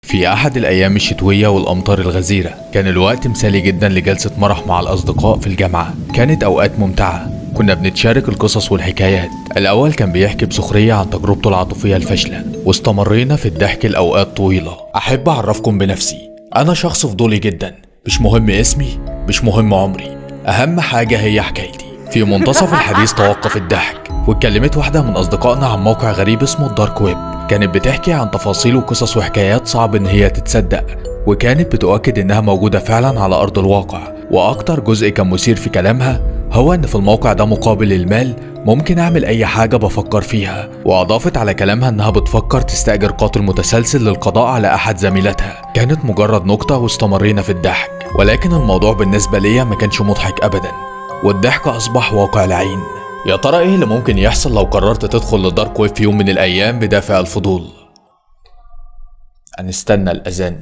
في أحد الأيام الشتوية والأمطار الغزيرة كان الوقت مثالي جدا لجلسة مرح مع الأصدقاء في الجامعة. كانت أوقات ممتعة، كنا بنتشارك القصص والحكايات. الأول كان بيحكي بسخرية عن تجربته العاطفية الفاشلة، واستمرينا في الضحك لأوقات طويلة. أحب أعرفكم بنفسي، أنا شخص فضولي جدا، مش مهم اسمي، مش مهم عمري، أهم حاجة هي حكايتي. في منتصف الحديث توقف الضحك، واتكلمت واحدة من أصدقائنا عن موقع غريب اسمه الدارك ويب. كانت بتحكي عن تفاصيل وقصص وحكايات صعب إن هي تتصدق، وكانت بتؤكد إنها موجودة فعلا على أرض الواقع. وأكتر جزء كان مثير في كلامها هو إن في الموقع ده مقابل المال ممكن أعمل أي حاجة بفكر فيها. وأضافت على كلامها إنها بتفكر تستأجر قاتل متسلسل للقضاء على أحد زميلاتها. كانت مجرد نكتة واستمرينا في الضحك، ولكن الموضوع بالنسبة ليا ما كانش مضحك أبدا، والضحك أصبح واقع العين. يا ترى إيه اللي ممكن يحصل لو قررت تدخل للدارك ويب في يوم من الأيام بدافع الفضول؟ هنستنى الأذان.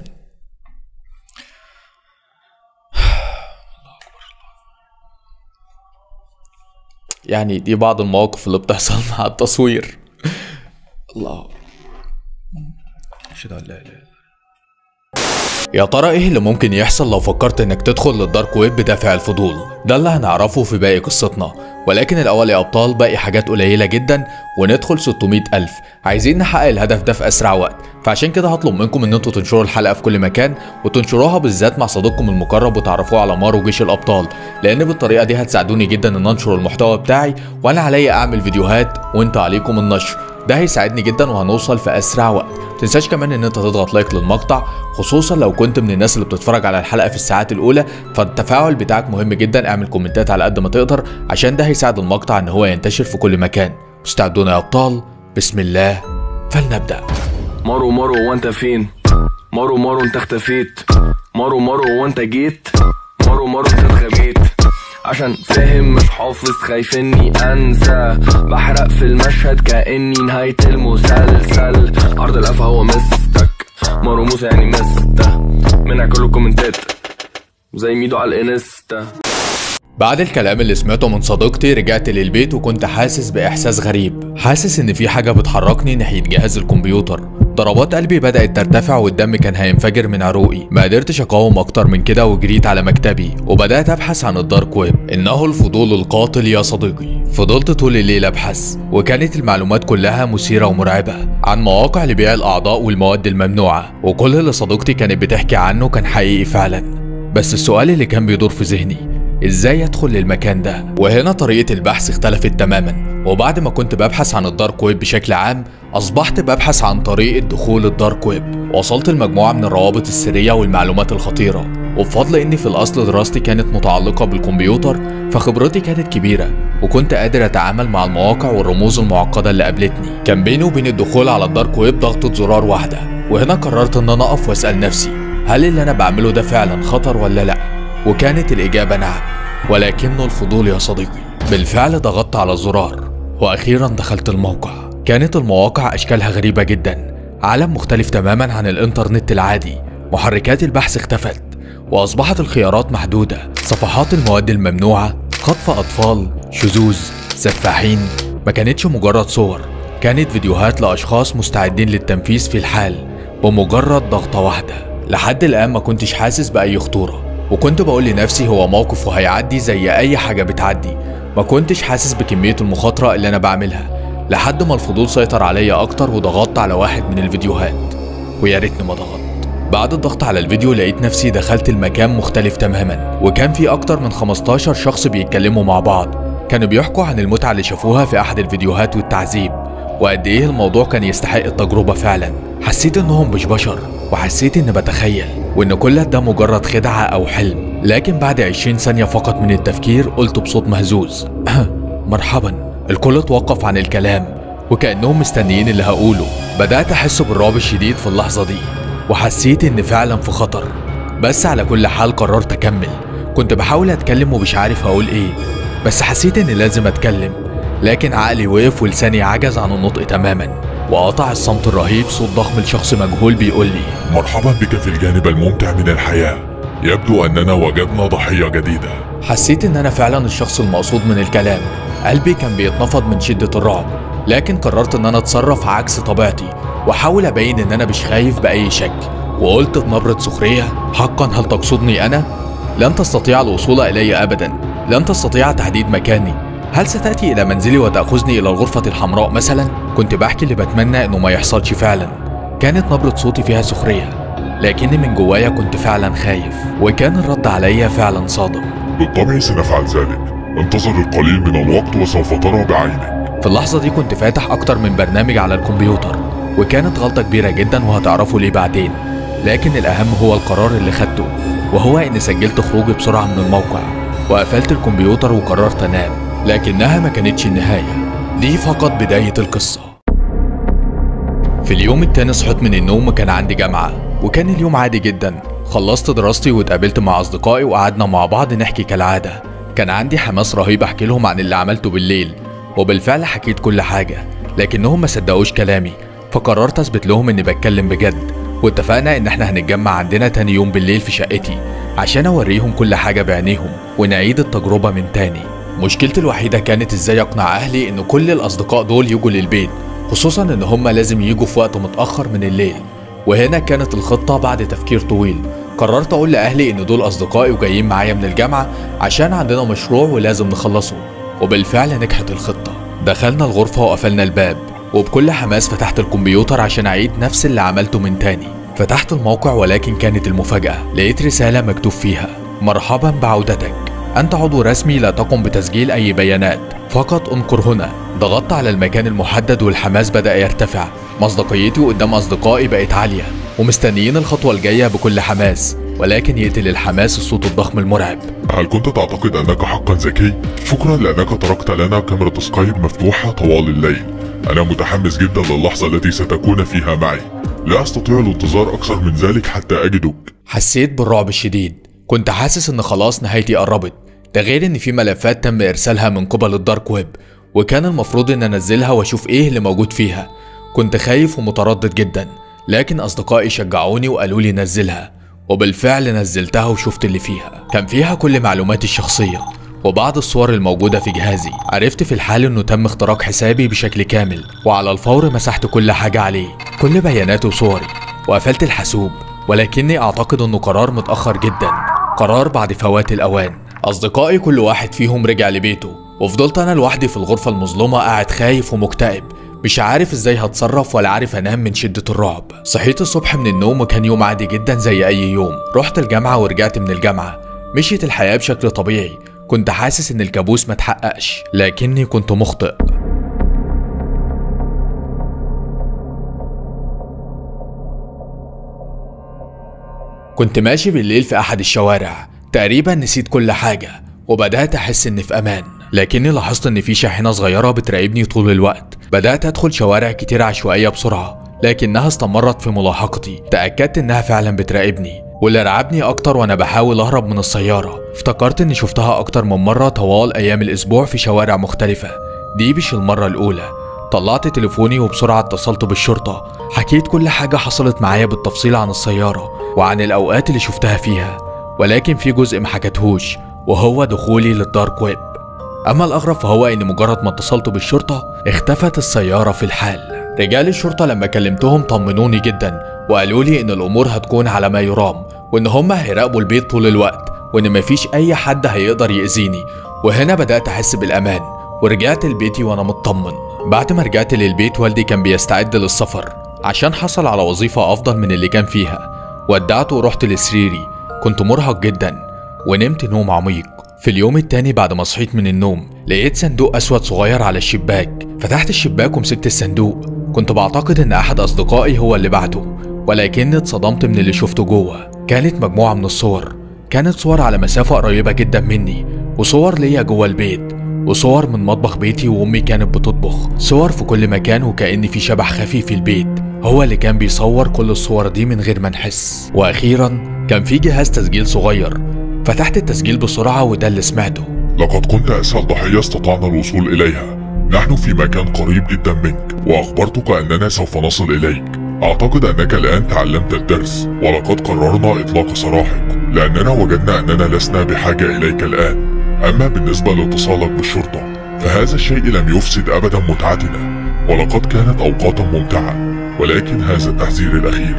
يعني دي بعض المواقف اللي بتحصل مع التصوير. الله، أشهد أن لا إله إلا الله. يا ترى ايه اللي ممكن يحصل لو فكرت انك تدخل للدارك ويب بدافع الفضول؟ ده اللي هنعرفه في باقي قصتنا، ولكن الاول يا ابطال باقي حاجات قليله جدا وندخل 600,000. عايزين نحقق الهدف ده في اسرع وقت، فعشان كده هطلب منكم ان انتوا تنشروا الحلقه في كل مكان، وتنشروها بالذات مع صديقكم المقرب وتعرفوه على مارو جيش الابطال، لان بالطريقه دي هتساعدوني جدا ان انشر المحتوى بتاعي، وانا عليا اعمل فيديوهات وانتوا عليكم النشر. ده هيساعدني جدا وهنوصل في اسرع وقت. متنساش كمان ان انت تضغط لايك للمقطع، خصوصا لو كنت من الناس اللي بتتفرج على الحلقه في الساعات الاولى، فالتفاعل بتاعك مهم جدا. اعمل كومنتات على قد ما تقدر عشان ده هيساعد المقطع ان هو ينتشر في كل مكان. مستعدون يا ابطال؟ بسم الله، فلنبدا. مارو مارو وانت فين؟ مارو مارو انت اختفيت. مارو مارو وانت جيت. مارو مارو انت اتغبيت. عشان فاهم مش حافظ، خايف اني انسى، بحرق في المشهد كاني نهاية المسلسل. عرض القفا هو مستك، مارو موسى يعني مسته، منع كل الكومنتات زي ميدو على الانستا. بعد الكلام اللي سمعته من صديقتي رجعت للبيت وكنت حاسس بإحساس غريب، حاسس إن في حاجة بتحركني ناحية جهاز الكمبيوتر. ضربات قلبي بدأت ترتفع والدم كان هينفجر من عروقي. ما قدرتش أقاوم أكتر من كده وجريت على مكتبي وبدأت أبحث عن الدارك ويب. إنه الفضول القاتل يا صديقي. فضلت طول الليل أبحث، وكانت المعلومات كلها مثيرة ومرعبة عن مواقع لبيع الأعضاء والمواد الممنوعة، وكل اللي صديقتي كانت بتحكي عنه كان حقيقي فعلا. بس السؤال اللي كان بيدور في ذهني، ازاي ادخل للمكان ده؟ وهنا طريقة البحث اختلفت تماما، وبعد ما كنت ببحث عن الدارك ويب بشكل عام اصبحت ببحث عن طريقة دخول الدارك ويب. وصلت لمجموعة من الروابط السرية والمعلومات الخطيرة، وبفضل اني في الاصل دراستي كانت متعلقة بالكمبيوتر فخبرتي كانت كبيرة، وكنت قادر اتعامل مع المواقع والرموز المعقدة اللي قابلتني. كان بيني وبين الدخول على الدارك ويب ضغطة زرار واحدة، وهنا قررت ان انا اقف واسأل نفسي، هل اللي انا بعمله ده فعلا خطر ولا لا؟ وكانت الإجابة نعم، ولكنه الفضول يا صديقي. بالفعل ضغطت على الزرار وأخيرا دخلت الموقع. كانت المواقع أشكالها غريبة جدا، عالم مختلف تماما عن الإنترنت العادي. محركات البحث اختفت وأصبحت الخيارات محدودة، صفحات المواد الممنوعة، خطف أطفال، شذوذ، سفاحين. ما كانتش مجرد صور، كانت فيديوهات لأشخاص مستعدين للتنفيذ في الحال بمجرد ضغطة واحدة. لحد الآن ما كنتش حاسس بأي خطورة، وكنت بقول لنفسي هو موقف وهيعدي زي اي حاجة بتعدي. ما كنتش حاسس بكمية المخاطرة اللي انا بعملها، لحد ما الفضول سيطر عليا اكتر وضغطت على واحد من الفيديوهات، ويا ريتني ما ضغطت. بعد الضغط على الفيديو لقيت نفسي دخلت المكان مختلف تماما، وكان في اكتر من 15 شخص بيتكلموا مع بعض. كانوا بيحكوا عن المتعة اللي شافوها في احد الفيديوهات والتعذيب، وقد ايه الموضوع كان يستحق التجربة فعلا. حسيت انهم مش بشر، وحسيت اني بتخيل وان كل ده مجرد خدعة او حلم. لكن بعد 20 ثانية فقط من التفكير قلت بصوت مهزوز مرحبا. الكل توقف عن الكلام وكأنهم مستنيين اللي هقوله. بدأت احس بالرعب الشديد في اللحظة دي، وحسيت ان فعلا في خطر، بس على كل حال قررت اكمل. كنت بحاول اتكلم ومش عارف اقول ايه، بس حسيت اني لازم اتكلم، لكن عقلي وقف ولساني عجز عن النطق تماما، وقطع الصمت الرهيب صوت ضخم لشخص مجهول بيقول لي، مرحبا بك في الجانب الممتع من الحياة، يبدو أننا وجدنا ضحية جديدة. حسيت ان انا فعلا الشخص المقصود من الكلام. قلبي كان بيتنفض من شدة الرعب، لكن قررت ان انا اتصرف عكس طبيعتي واحاول ابين ان انا مش خايف باي شكل. وقلت بنبرة سخرية: حقا هل تقصدني أنا؟ لن تستطيع الوصول إلي أبدا، لن تستطيع تحديد مكاني. هل ستأتي إلى منزلي وتأخذني إلى الغرفة الحمراء مثلا؟ كنت بحكي اللي بتمنى إنه ما يحصلش فعلا. كانت نبرة صوتي فيها سخرية، لكني من جوايا كنت فعلا خايف، وكان الرد عليا فعلا صادم. بالطبع سنفعل ذلك، انتظر القليل من الوقت وسوف ترى بعينك. في اللحظة دي كنت فاتح أكتر من برنامج على الكمبيوتر، وكانت غلطة كبيرة جدا وهتعرفوا ليه بعدين. لكن الأهم هو القرار اللي خدته، وهو إني سجلت خروجي بسرعة من الموقع وقفلت الكمبيوتر وقررت أنام. لكنها ما كانتش النهاية، دي فقط بداية القصة. في اليوم التاني صحيت من النوم وكان عندي جامعة، وكان اليوم عادي جدا. خلصت دراستي واتقابلت مع أصدقائي وقعدنا مع بعض نحكي كالعادة. كان عندي حماس رهيب أحكي لهم عن اللي عملته بالليل، وبالفعل حكيت كل حاجة، لكنهم ما صدقوش كلامي. فقررت أثبت لهم إني بتكلم بجد، واتفقنا إن احنا هنتجمع عندنا تاني يوم بالليل في شقتي عشان أوريهم كل حاجة بعينيهم ونعيد التجربة من تاني. مشكلتي الوحيدة كانت إزاي أقنع أهلي إن كل الأصدقاء دول يجوا للبيت، خصوصا إن هم لازم يجوا في وقت متأخر من الليل. وهنا كانت الخطة بعد تفكير طويل. قررت أقول لأهلي إن دول أصدقائي وجايين معايا من الجامعة عشان عندنا مشروع ولازم نخلصه، وبالفعل نجحت الخطة. دخلنا الغرفة وقفلنا الباب، وبكل حماس فتحت الكمبيوتر عشان أعيد نفس اللي عملته من تاني. فتحت الموقع، ولكن كانت المفاجأة لقيت رسالة مكتوب فيها: مرحبا بعودتك، أنت عضو رسمي، لا تقم بتسجيل أي بيانات، فقط انقر هنا. ضغطت على المكان المحدد والحماس بدأ يرتفع. مصداقيتي قدام أصدقائي بقت عالية ومستنيين الخطوة الجاية بكل حماس، ولكن يقتل الحماس الصوت الضخم المرعب. هل كنت تعتقد أنك حقا ذكي؟ شكرا لأنك تركت لنا كاميرا سكايب مفتوحة طوال الليل. أنا متحمس جدا للحظة التي ستكون فيها معي، لا أستطيع الانتظار أكثر من ذلك حتى أجدك. حسيت بالرعب الشديد، كنت حاسس إن خلاص نهايتي قربت. ده غير إن في ملفات تم إرسالها من قبل الدارك ويب، وكان المفروض إن أنزلها وأشوف إيه اللي موجود فيها. كنت خايف ومتردد جدا، لكن أصدقائي شجعوني وقالوا لي نزلها، وبالفعل نزلتها وشفت اللي فيها. كان فيها كل معلوماتي الشخصية وبعض الصور الموجودة في جهازي. عرفت في الحال إنه تم اختراق حسابي بشكل كامل، وعلى الفور مسحت كل حاجة عليه، كل بياناتي وصوري، وقفلت الحاسوب. ولكني أعتقد إنه قرار متأخر جدا، قرار بعد فوات الأوان. أصدقائي كل واحد فيهم رجع لبيته، وفضلت أنا لوحدي في الغرفة المظلمة قاعد خايف ومكتئب، مش عارف ازاي هتصرف ولا عارف انام من شدة الرعب. صحيت الصبح من النوم وكان يوم عادي جدا زي اي يوم. رحت الجامعة ورجعت من الجامعة. مشيت الحياة بشكل طبيعي. كنت حاسس ان الكابوس ما اتحققش، لكني كنت مخطئ. كنت ماشي بالليل في احد الشوارع، تقريبا نسيت كل حاجة وبدأت احس اني في امان، لكني لاحظت ان في شاحنة صغيرة بتراقبني طول الوقت. بدأت ادخل شوارع كتير عشوائية بسرعة، لكنها استمرت في ملاحقتي. تأكدت انها فعلا بتراقبني، واللي رعبني اكتر وانا بحاول اهرب من السيارة، افتكرت اني شفتها اكتر من مرة طوال ايام الاسبوع في شوارع مختلفة. دي مش المرة الاولى. طلعت تليفوني وبسرعة اتصلت بالشرطة، حكيت كل حاجة حصلت معايا بالتفصيل عن السيارة وعن الاوقات اللي شفتها فيها، ولكن في جزء ما حكتهوش، وهو دخولي للدارك ويب. اما الاغرب فهو ان مجرد ما اتصلت بالشرطة اختفت السيارة في الحال. رجال الشرطة لما كلمتهم طمنوني جدا، وقالوا لي ان الامور هتكون على ما يرام، وان هم هيراقبوا البيت طول الوقت، وان مفيش اي حد هيقدر يأذيني. وهنا بدأت احس بالامان، ورجعت لبيتي وانا مطمن. بعد ما رجعت للبيت والدي كان بيستعد للسفر عشان حصل على وظيفة افضل من اللي كان فيها. ودعته ورحت لسريري، كنت مرهق جدا ونمت نوم عميق. في اليوم التاني بعد ما صحيت من النوم لقيت صندوق اسود صغير على الشباك. فتحت الشباك ومسكت الصندوق. كنت بعتقد ان احد اصدقائي هو اللي بعته، ولكني اتصدمت من اللي شفته جوه. كانت مجموعة من الصور، كانت صور على مسافة قريبة جدا مني، وصور ليا جوه البيت، وصور من مطبخ بيتي وامي كانت بتطبخ، صور في كل مكان، وكأن في شبح خفي في البيت هو اللي كان بيصور كل الصور دي من غير ما نحس. واخيرا كان في جهاز تسجيل صغير. فتحت التسجيل بسرعة وده اللي سمعته: لقد كنت أسهل ضحية استطعنا الوصول إليها. نحن في مكان قريب جدا منك، وأخبرتك أننا سوف نصل إليك. أعتقد أنك الآن تعلمت الدرس، ولقد قررنا إطلاق سراحك لأننا وجدنا أننا لسنا بحاجة إليك الآن. أما بالنسبة لاتصالك بالشرطة فهذا الشيء لم يفسد أبدا متعتنا، ولقد كانت أوقاتا ممتعة، ولكن هذا التحذير الأخير: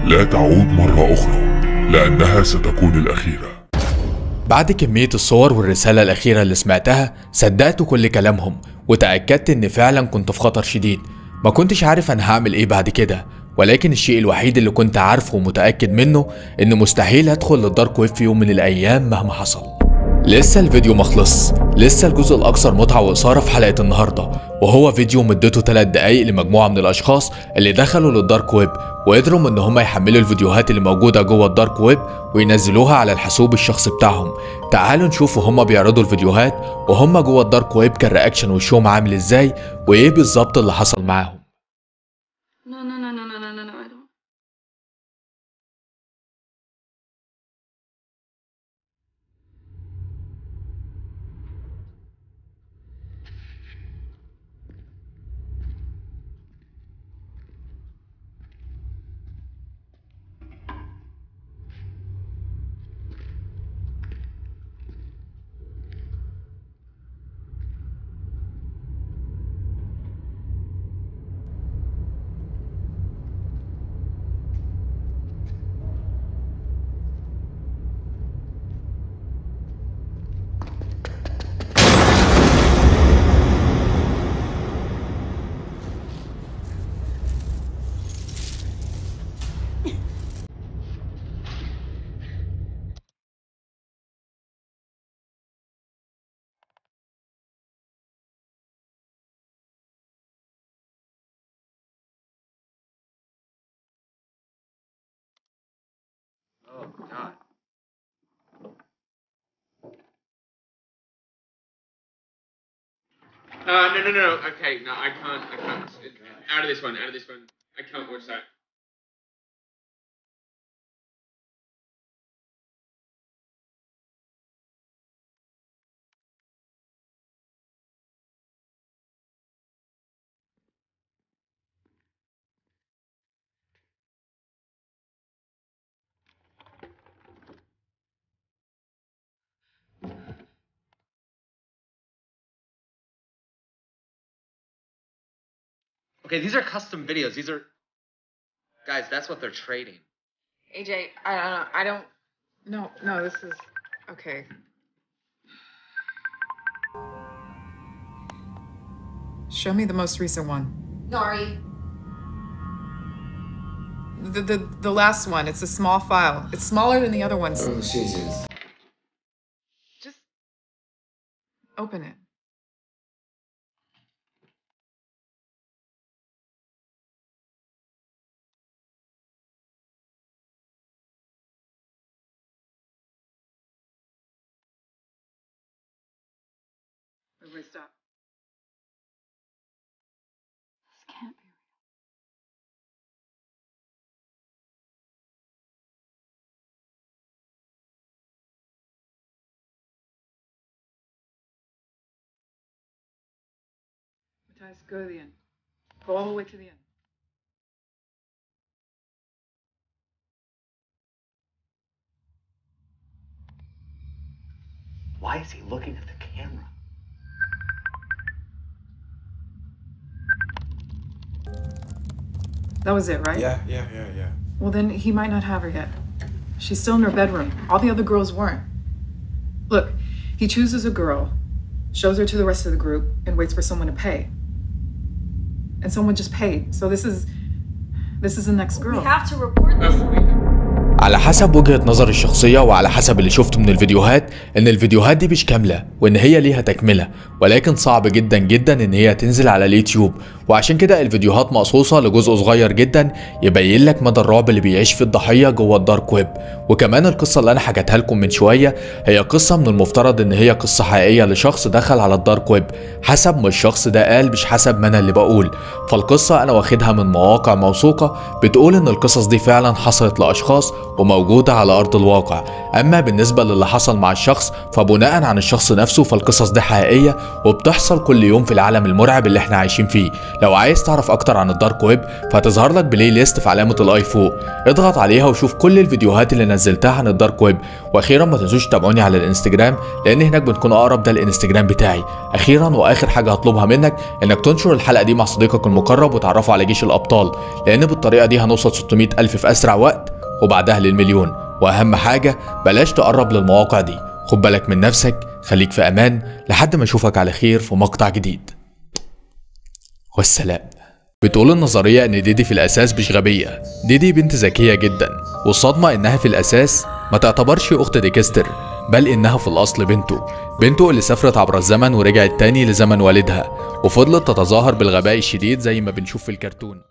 لا تعود مرة أخرى، لأنها ستكون الأخيرة. بعد كمية الصور والرسالة الأخيرة اللي سمعتها صدقت كل كلامهم وتأكدت إن فعلا كنت في خطر شديد. ما كنتش عارف أنا هعمل إيه بعد كده، ولكن الشيء الوحيد اللي كنت عارفه ومتأكد منه إن مستحيل أدخل للدارك ويب في يوم من الأيام مهما حصل. لسه الفيديو مخلص، لسه الجزء الأكثر متعة وإثارة في حلقة النهاردة، وهو فيديو مدته 3 دقايق لمجموعة من الأشخاص اللي دخلوا للدارك ويب وقدروا إن هم يحملوا الفيديوهات اللي موجودة جوه الدارك ويب وينزلوها على الحاسوب الشخصي بتاعهم. تعالوا نشوفوا هم بيعرضوا الفيديوهات وهم جوه الدارك ويب كان رياكشن وشهم عامل إزاي وإيه بالظبط اللي حصل معاهم. I don't. Oh, God. No. Okay, no, I can't. Out of this one. I can't watch that. Okay, these are custom videos. These are... Guys, that's what they're trading. AJ, I don't. No, this is okay. Show me the most recent one. Nari. The last one. It's a small file. It's smaller than the other ones. Oh, Jesus. Just open it. Wait, stop. This can't be real. Matthias, go to the end. Go all the way to the end. Why is he looking at the camera? That was it, right? Yeah. Well, then he might not have her yet. She's still in her bedroom. All the other girls weren't. Look, he chooses a girl, shows her to the rest of the group, and waits for someone to pay. And someone just paid. So this is the next girl. We have to report this. على حسب وجهة نظري الشخصية وعلى حسب اللي شفته من الفيديوهات ان الفيديوهات دي مش كاملة وان هي ليها تكملة، ولكن صعب جدا ان هي تنزل على اليوتيوب، وعشان كده الفيديوهات مقصوصة لجزء صغير جدا يبين لك مدى الرعب اللي بيعيش في الضحية جوه الدارك ويب. وكمان القصة اللي انا حكيتها لكم من شوية هي قصة من المفترض ان هي قصة حقيقية لشخص دخل على الدارك ويب، حسب ما الشخص ده قال مش حسب ما انا اللي بقول. فالقصة انا واخدها من مواقع موثوقة بتقول ان القصص دي فعلا حصلت لاشخاص وموجودة على أرض الواقع. أما بالنسبة للي حصل مع الشخص فبناء عن الشخص نفسه فالقصص دي حقيقية وبتحصل كل يوم في العالم المرعب اللي احنا عايشين فيه. لو عايز تعرف أكتر عن الدارك ويب فهتظهر لك بلاي ليست في علامة الآي فوق، اضغط عليها وشوف كل الفيديوهات اللي نزلتها عن الدارك ويب. وأخيرا ما تنسوش تتابعوني على الانستجرام لأن هناك بنكون أقرب، ده الانستجرام بتاعي. أخيرا وآخر حاجة هطلبها منك إنك تنشر الحلقة دي مع صديقك المقرب وتعرفه على جيش الأبطال، لأن بالطريقة دي هنوصل 600,000 في أسرع وقت وبعدها للمليون. وأهم حاجة بلاش تقرب للمواقع دي. خد بالك من نفسك، خليك في أمان لحد ما أشوفك على خير في مقطع جديد، والسلام. بتقول النظرية إن ديدي في الأساس مش غبية، ديدي بنت ذكية جدا، والصدمة إنها في الأساس ما تعتبرش أخت ديكستر، بل إنها في الأصل بنته اللي سافرت عبر الزمن ورجعت تاني لزمن والدها، وفضلت تتظاهر بالغباء الشديد زي ما بنشوف في الكرتون.